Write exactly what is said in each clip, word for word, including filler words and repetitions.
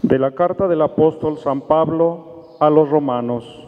De la carta del apóstol San Pablo a los romanos.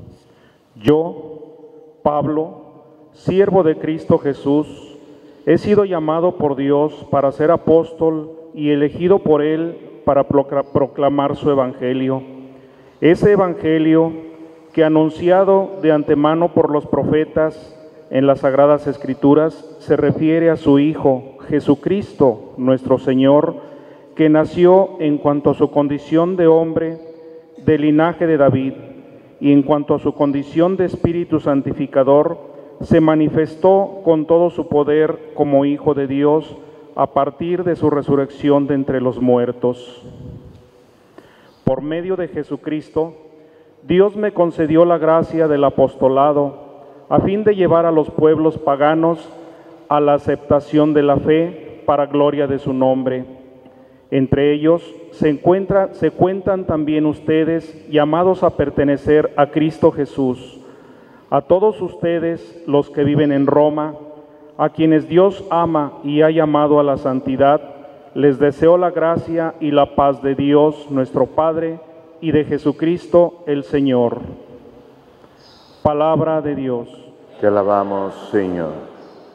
Yo, Pablo, siervo de Cristo Jesús, he sido llamado por Dios para ser apóstol y elegido por Él para proclamar su evangelio. Ese evangelio que, anunciado de antemano por los profetas en las Sagradas Escrituras, se refiere a su Hijo, Jesucristo, nuestro Señor, que nació en cuanto a su condición de hombre del linaje de David, y en cuanto a su condición de Espíritu Santificador, se manifestó con todo su poder como Hijo de Dios a partir de su resurrección de entre los muertos. Por medio de Jesucristo, Dios me concedió la gracia del apostolado, a fin de llevar a los pueblos paganos a la aceptación de la fe para gloria de su nombre. Entre ellos se, encuentra, se cuentan también ustedes, llamados a pertenecer a Cristo Jesús. A todos ustedes, los que viven en Roma, a quienes Dios ama y ha llamado a la santidad, les deseo la gracia y la paz de Dios, nuestro Padre, y de Jesucristo, el Señor. Palabra de Dios. Te alabamos, Señor.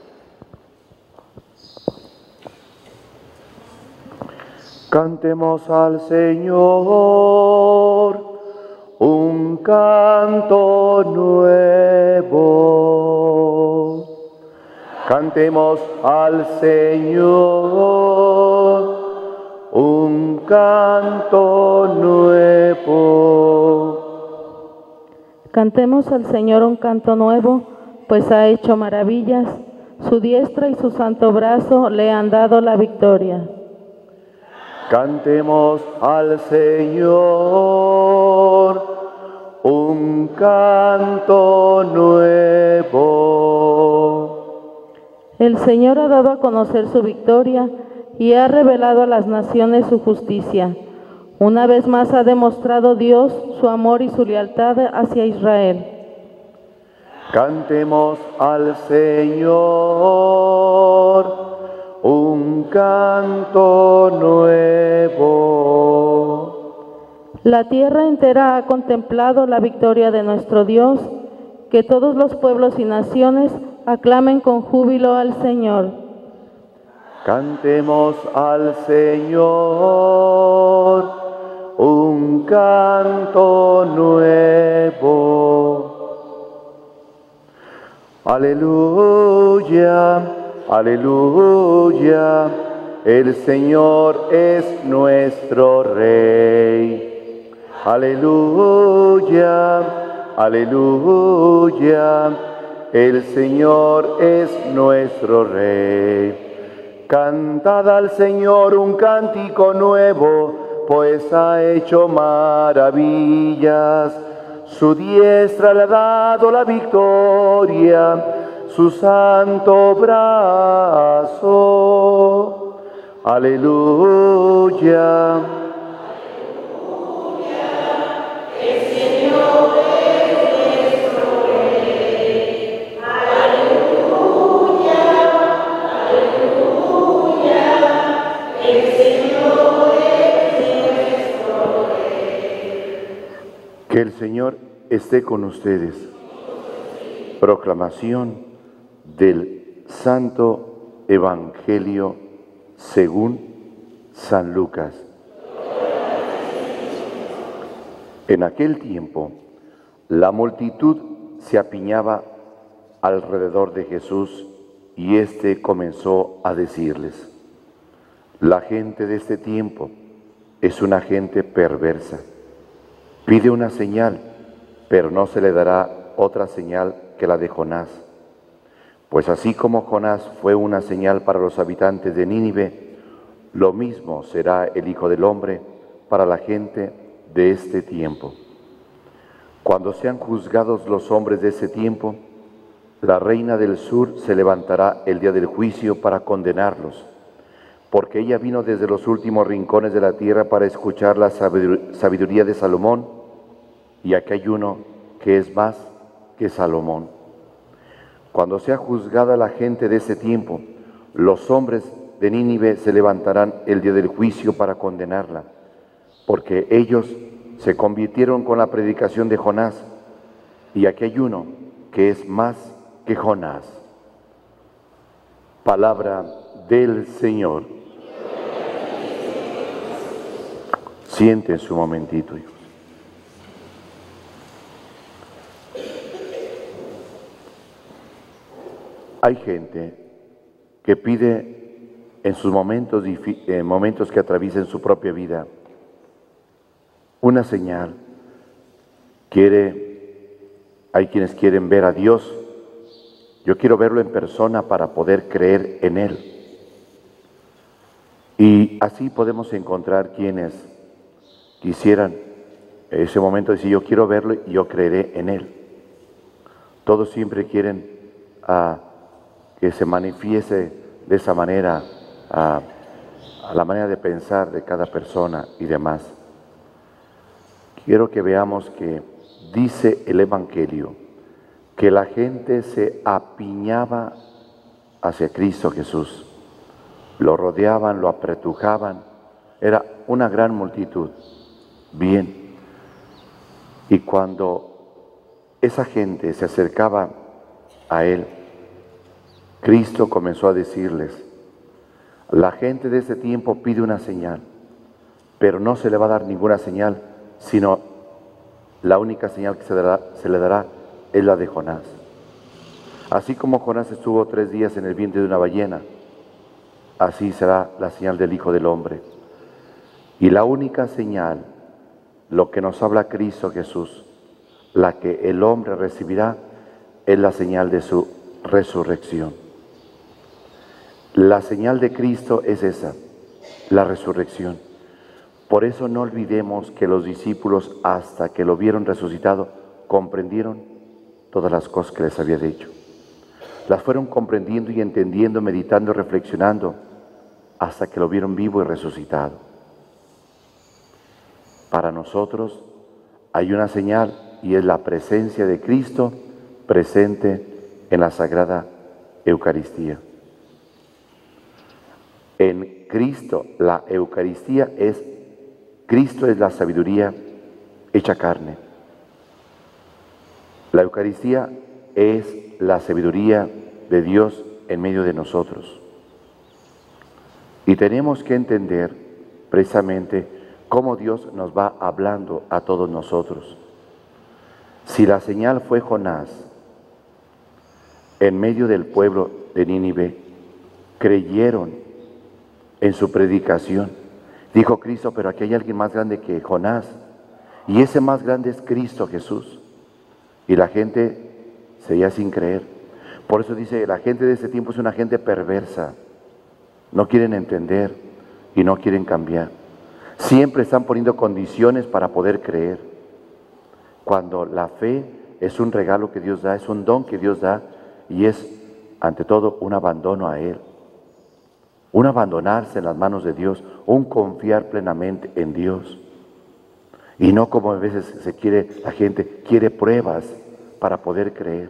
Cantemos al Señor un canto nuevo. Cantemos al Señor un canto nuevo. Cantemos al Señor un canto nuevo, pues ha hecho maravillas. Su diestra y su santo brazo le han dado la victoria. Cantemos al Señor un canto nuevo. El Señor ha dado a conocer su victoria y ha revelado a las naciones su justicia. Una vez más ha demostrado Dios su amor y su lealtad hacia Israel. Cantemos al Señor un canto nuevo. La tierra entera ha contemplado la victoria de nuestro Dios. Que todos los pueblos y naciones aclamen con júbilo al Señor. Cantemos al Señor un canto nuevo. Aleluya. Aleluya, el Señor es nuestro Rey. Aleluya, aleluya, el Señor es nuestro Rey. Cantad al Señor un cántico nuevo, pues ha hecho maravillas. Su diestra le ha dado la victoria, su santo brazo. Aleluya. Aleluya, el Señor es nuestro Rey. Aleluya, aleluya, el Señor es nuestro Rey. Que el Señor esté con ustedes. Proclamación del Santo Evangelio según San Lucas. En aquel tiempo, la multitud se apiñaba alrededor de Jesús y éste comenzó a decirles: la gente de este tiempo es una gente perversa. Pide una señal, pero no se le dará otra señal que la de Jonás. Pues así como Jonás fue una señal para los habitantes de Nínive, lo mismo será el Hijo del Hombre para la gente de este tiempo. Cuando sean juzgados los hombres de ese tiempo, la reina del sur se levantará el día del juicio para condenarlos, porque ella vino desde los últimos rincones de la tierra para escuchar la sabiduría de Salomón, y aquí hay uno que es más que Salomón. Cuando sea juzgada la gente de ese tiempo, los hombres de Nínive se levantarán el día del juicio para condenarla, porque ellos se convirtieron con la predicación de Jonás, y aquí hay uno que es más que Jonás. Palabra del Señor. Siéntense un momentito, hijos. Hay gente que pide en sus momentos, eh, momentos que atraviesen su propia vida una señal. Quiere, hay quienes quieren ver a Dios. Yo quiero verlo en persona para poder creer en Él. Y así podemos encontrar quienes quisieran en ese momento decir, yo quiero verlo y yo creeré en Él. Todos siempre quieren uh, que se manifieste de esa manera uh, a la manera de pensar de cada persona y demás. Quiero que veamos que dice el Evangelio que la gente se apiñaba hacia Cristo Jesús. Lo rodeaban, lo apretujaban. Era una gran multitud. Bien. Y cuando esa gente se acercaba a Él, Cristo comenzó a decirles, la gente de ese tiempo pide una señal, pero no se le va a dar ninguna señal, sino la única señal que se, dará, se le dará es la de Jonás. Así como Jonás estuvo tres días en el vientre de una ballena, así será la señal del Hijo del Hombre. Y la única señal, lo que nos habla Cristo Jesús, la que el hombre recibirá, es la señal de su resurrección. La señal de Cristo es esa, la resurrección. Por eso no olvidemos que los discípulos, hasta que lo vieron resucitado, comprendieron todas las cosas que les había dicho. Las fueron comprendiendo y entendiendo, meditando, reflexionando, hasta que lo vieron vivo y resucitado. Para nosotros hay una señal y es la presencia de Cristo presente en la Sagrada Eucaristía. En Cristo, la Eucaristía es, Cristo es la sabiduría hecha carne. La Eucaristía es la sabiduría de Dios en medio de nosotros. Y tenemos que entender precisamente cómo Dios nos va hablando a todos nosotros. Si la señal fue Jonás, en medio del pueblo de Nínive, creyeron en su predicación. Dijo Cristo, pero aquí hay alguien más grande que Jonás, y ese más grande es Cristo Jesús. Y la gente seguía sin creer. Por eso dice, la gente de ese tiempo es una gente perversa. No quieren entender y no quieren cambiar. Siempre están poniendo condiciones para poder creer. Cuando la fe es un regalo que Dios da, es un don que Dios da, y es, ante todo, un abandono a Él. Un abandonarse en las manos de Dios, un confiar plenamente en Dios. Y no como a veces se quiere, la gente quiere pruebas para poder creer.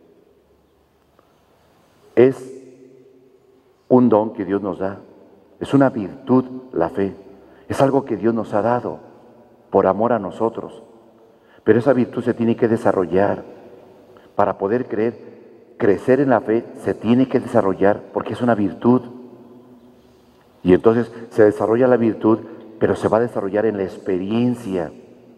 Es un don que Dios nos da, es una virtud la fe, es algo que Dios nos ha dado por amor a nosotros. Pero esa virtud se tiene que desarrollar. Para poder creer, crecer en la fe se tiene que desarrollar porque es una virtud. Y entonces se desarrolla la virtud, pero se va a desarrollar en la experiencia.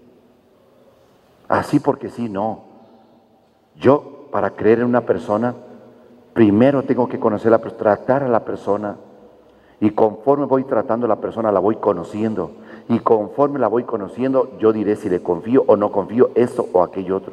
Así porque sí, no. Yo, para creer en una persona, primero tengo que conocerla, tratar a la persona. Y conforme voy tratando a la persona, la voy conociendo. Y conforme la voy conociendo, yo diré si le confío o no confío, esto o aquello otro.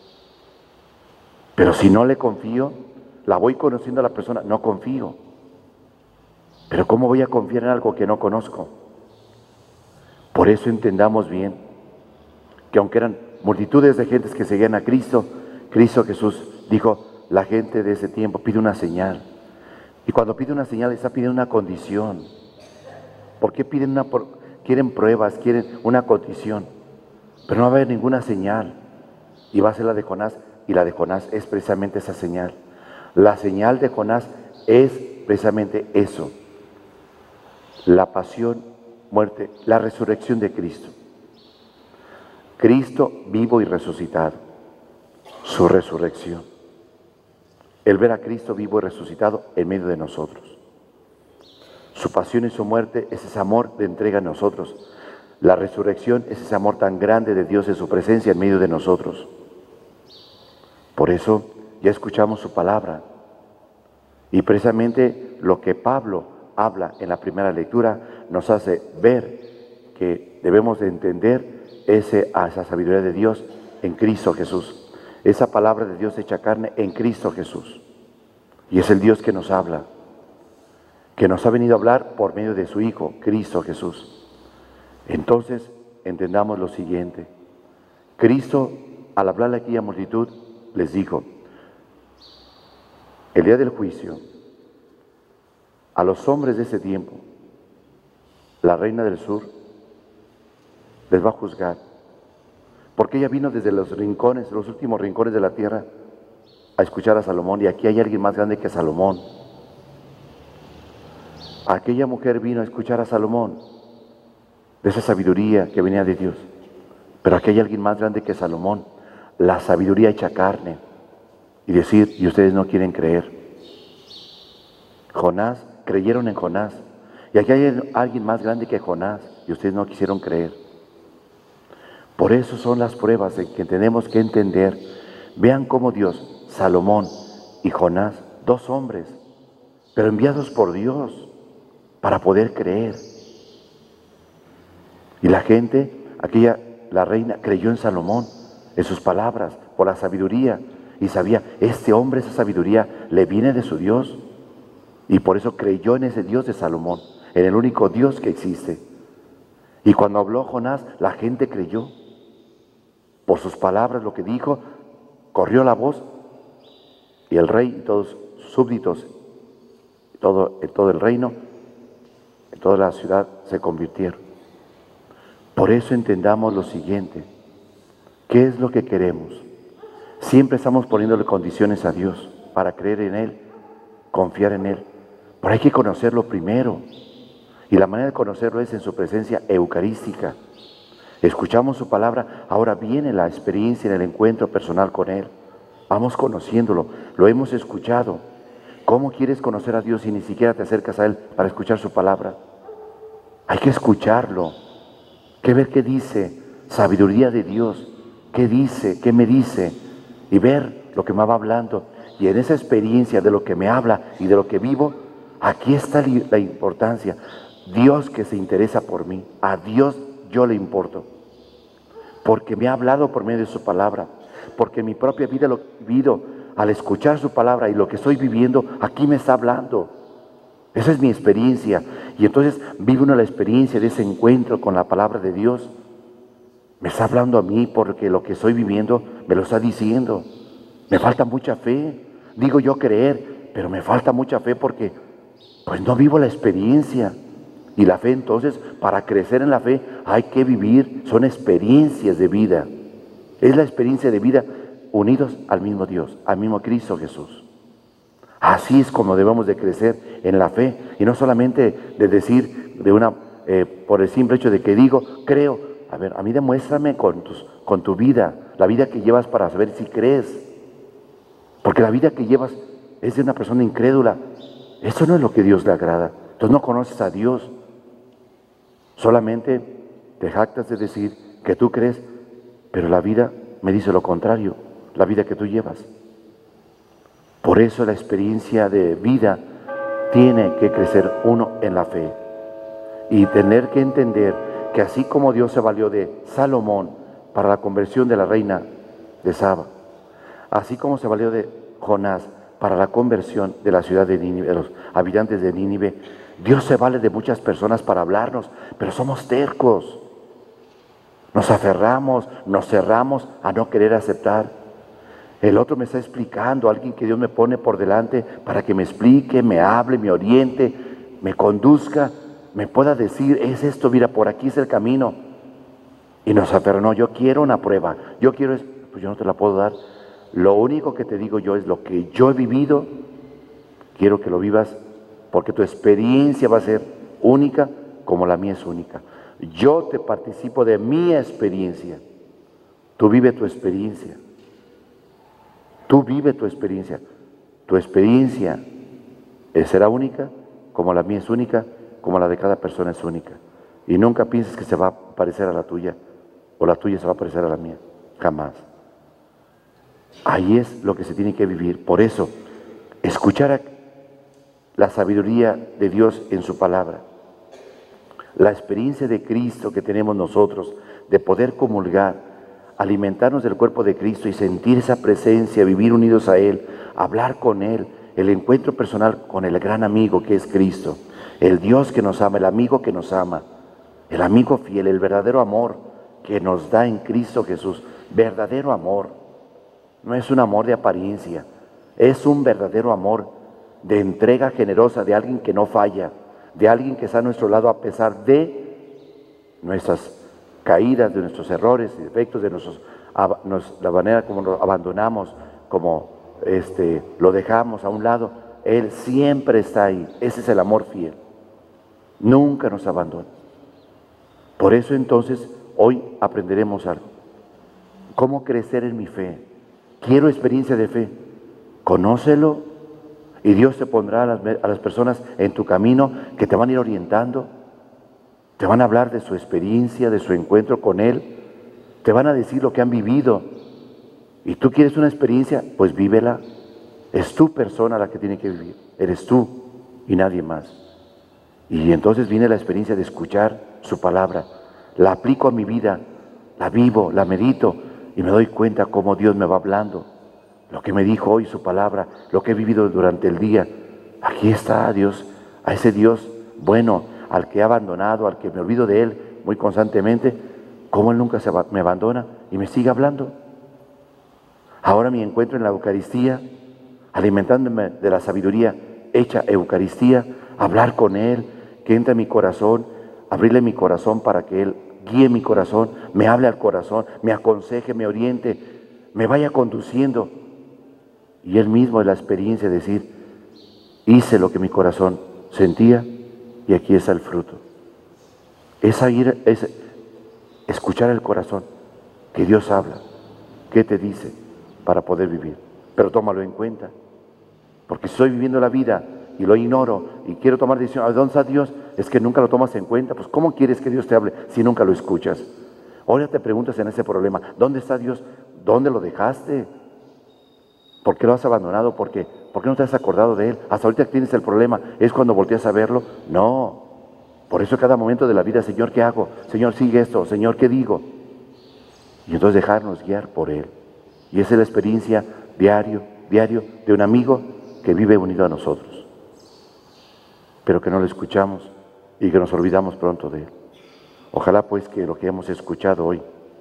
Pero si no le confío, la voy conociendo a la persona, no confío. Pero ¿cómo voy a confiar en algo que no conozco? Por eso entendamos bien que aunque eran multitudes de gentes que seguían a Cristo, Cristo Jesús dijo, la gente de ese tiempo pide una señal. Y cuando pide una señal está pidiendo una condición. ¿Por qué piden una, quieren pruebas, quieren una condición? Pero no va a haber ninguna señal. Y va a ser la de Jonás, y la de Jonás es precisamente esa señal. La señal de Jonás es precisamente eso. La pasión muerte, la resurrección de Cristo. Cristo vivo y resucitado, su resurrección. El ver a Cristo vivo y resucitado en medio de nosotros. Su pasión y su muerte es ese amor de entrega en nosotros. La resurrección es ese amor tan grande de Dios en su presencia en medio de nosotros. Por eso ya escuchamos su palabra. Y precisamente lo que Pablo habla en la primera lectura nos hace ver que debemos de entender ese, a esa sabiduría de Dios en Cristo Jesús. Esa palabra de Dios hecha carne en Cristo Jesús. Y es el Dios que nos habla, que nos ha venido a hablar por medio de su Hijo, Cristo Jesús. Entonces, entendamos lo siguiente. Cristo, al hablarle a aquella multitud, les dijo, el día del juicio, a los hombres de ese tiempo, la reina del sur les va a juzgar, porque ella vino desde los rincones, los últimos rincones de la tierra, a escuchar a Salomón, y aquí hay alguien más grande que Salomón. Aquella mujer vino a escuchar a Salomón, de esa sabiduría que venía de Dios, pero aquí hay alguien más grande que Salomón, la sabiduría hecha carne, y decir, y ustedes no quieren creer. Jonás, creyeron en Jonás, y aquí hay alguien más grande que Jonás, y ustedes no quisieron creer. Por eso son las pruebas de que tenemos que entender. Vean cómo Dios, Salomón y Jonás, dos hombres, pero enviados por Dios para poder creer. Y la gente, aquella, la reina, creyó en Salomón, en sus palabras, por la sabiduría, y sabía, este hombre, esa sabiduría, le viene de su Dios. Y por eso creyó en ese Dios de Salomón, en el único Dios que existe. Y cuando habló Jonás, la gente creyó. Por sus palabras, lo que dijo, corrió la voz, y el rey y todos sus súbditos, todo, en todo el reino, en toda la ciudad, se convirtieron. Por eso entendamos lo siguiente. ¿Qué es lo que queremos? Siempre estamos poniéndole condiciones a Dios para creer en Él, confiar en Él. Pero hay que conocerlo primero. Y la manera de conocerlo es en su presencia eucarística. Escuchamos su palabra, ahora viene la experiencia en el encuentro personal con Él. Vamos conociéndolo, lo hemos escuchado. ¿Cómo quieres conocer a Dios si ni siquiera te acercas a Él para escuchar su palabra? Hay que escucharlo, que ver qué dice, sabiduría de Dios, qué dice, qué me dice, y ver lo que me va hablando. Y en esa experiencia de lo que me habla y de lo que vivo, aquí está la importancia. Dios que se interesa por mí, a Dios yo le importo, porque me ha hablado por medio de su palabra, porque mi propia vida lo he vivido al escuchar su palabra y lo que estoy viviendo, aquí me está hablando. Esa es mi experiencia. Y entonces vive uno la experiencia de ese encuentro con la palabra de Dios. Me está hablando a mí porque lo que estoy viviendo me lo está diciendo. Me falta mucha fe. Digo yo creer, pero me falta mucha fe porque pues no vivo la experiencia. Y la fe entonces, para crecer en la fe, hay que vivir, son experiencias de vida. Es la experiencia de vida unidos al mismo Dios, al mismo Cristo Jesús. Así es como debemos de crecer en la fe. Y no solamente de decir, de una, eh, por el simple hecho de que digo, creo. A ver, a mí demuéstrame con, tus, con tu vida, la vida que llevas para saber si crees. Porque la vida que llevas es de una persona incrédula. Eso no es lo que Dios le agrada. Entonces no conoces a Dios. Solamente te jactas de decir que tú crees, pero la vida me dice lo contrario, la vida que tú llevas. Por eso la experiencia de vida tiene que crecer uno en la fe y tener que entender que así como Dios se valió de Salomón para la conversión de la reina de Saba, así como se valió de Jonás para la conversión de la ciudad de Nínive, de los habitantes de Nínive, Dios se vale de muchas personas para hablarnos, pero somos tercos. Nos aferramos, nos cerramos a no querer aceptar. El otro me está explicando, alguien que Dios me pone por delante para que me explique, me hable, me oriente, me conduzca, me pueda decir, es esto, mira, por aquí es el camino. Y nos aferramos, no, yo quiero una prueba, yo quiero, pues yo no te la puedo dar. Lo único que te digo yo es lo que yo he vivido, quiero que lo vivas, porque tu experiencia va a ser única como la mía es única. Yo te participo de mi experiencia. Tú vive tu experiencia. Tú vive tu experiencia. Tu experiencia será única, como la mía es única, como la de cada persona es única. Y nunca pienses que se va a parecer a la tuya, o la tuya se va a parecer a la mía. Jamás. Ahí es lo que se tiene que vivir. Por eso, escuchar la sabiduría de Dios en su palabra, la experiencia de Cristo que tenemos nosotros, de poder comulgar, alimentarnos del cuerpo de Cristo y sentir esa presencia, vivir unidos a Él, hablar con Él, el encuentro personal con el gran amigo que es Cristo, el Dios que nos ama, el amigo que nos ama, el amigo fiel, el verdadero amor que nos da en Cristo Jesús, verdadero amor. No es un amor de apariencia, es un verdadero amor de entrega generosa de alguien que no falla, de alguien que está a nuestro lado a pesar de nuestras caídas, de nuestros errores y defectos, de nuestros, la manera como lo abandonamos, como este, lo dejamos a un lado. Él siempre está ahí. Ese es el amor fiel. Nunca nos abandona. Por eso entonces hoy aprenderemos algo. ¿Cómo crecer en mi fe? Quiero experiencia de fe. Conócelo y Dios te pondrá a las, a las personas en tu camino que te van a ir orientando. Te van a hablar de su experiencia, de su encuentro con Él. Te van a decir lo que han vivido. Y tú quieres una experiencia, pues vívela. Es tu persona la que tiene que vivir. Eres tú y nadie más. Y entonces viene la experiencia de escuchar su palabra. La aplico a mi vida, la vivo, la medito y me doy cuenta cómo Dios me va hablando. Lo que me dijo hoy su palabra, lo que he vivido durante el día. Aquí está Dios, a ese Dios bueno, al que he abandonado, al que me olvido de Él muy constantemente, cómo Él nunca se me abandona y me sigue hablando. Ahora me encuentro en la Eucaristía, alimentándome de la sabiduría hecha Eucaristía, hablar con Él, que entre en mi corazón, abrirle mi corazón para que Él guíe mi corazón, me hable al corazón, me aconseje, me oriente, me vaya conduciendo. Y Él mismo es la experiencia de decir, hice lo que mi corazón sentía y aquí está el fruto. Es, ir, es escuchar el corazón, que Dios habla, qué te dice para poder vivir. Pero tómalo en cuenta, porque si estoy viviendo la vida y lo ignoro y quiero tomar decisión, ¿a dónde está Dios? Es que nunca lo tomas en cuenta. Pues ¿cómo quieres que Dios te hable si nunca lo escuchas? Ahora te preguntas en ese problema, ¿dónde está Dios? ¿Dónde lo dejaste? ¿Por qué lo has abandonado? ¿Por qué? ¿Por qué no te has acordado de Él? Hasta ahorita tienes el problema, ¿es cuando volteas a verlo? No. Por eso cada momento de la vida, Señor, ¿qué hago? Señor, sigue esto. Señor, ¿qué digo? Y entonces dejarnos guiar por Él. Y esa es la experiencia diario, diario de un amigo que vive unido a nosotros, pero que no lo escuchamos y que nos olvidamos pronto de Él. Ojalá pues que lo que hemos escuchado hoy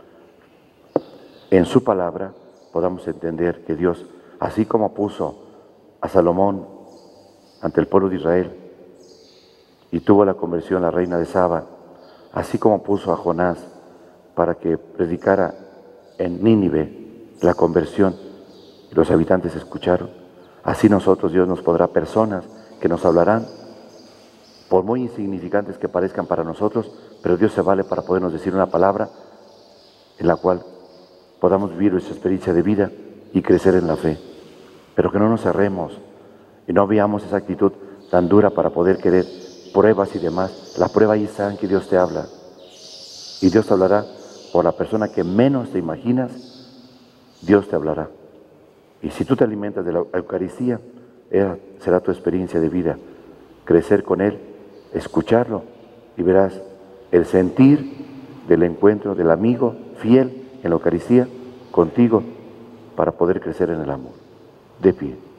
en su palabra podamos entender que Dios, así como puso a Salomón ante el pueblo de Israel y tuvo la conversión la reina de Saba, así como puso a Jonás para que predicara en Nínive la conversión y los habitantes escucharon, así nosotros Dios nos pondrá personas que nos hablarán, por muy insignificantes que parezcan para nosotros, pero Dios se vale para podernos decir una palabra en la cual podamos vivir nuestra experiencia de vida y crecer en la fe. Pero que no nos cerremos y no veamos esa actitud tan dura para poder querer pruebas y demás. La prueba ahí está en que Dios te habla. Y Dios te hablará por la persona que menos te imaginas, Dios te hablará. Y si tú te alimentas de la Eucaristía, será tu experiencia de vida. Crecer con Él, escucharlo y verás el sentir del encuentro del amigo fiel en la Eucaristía contigo para poder crecer en el amor. De pie.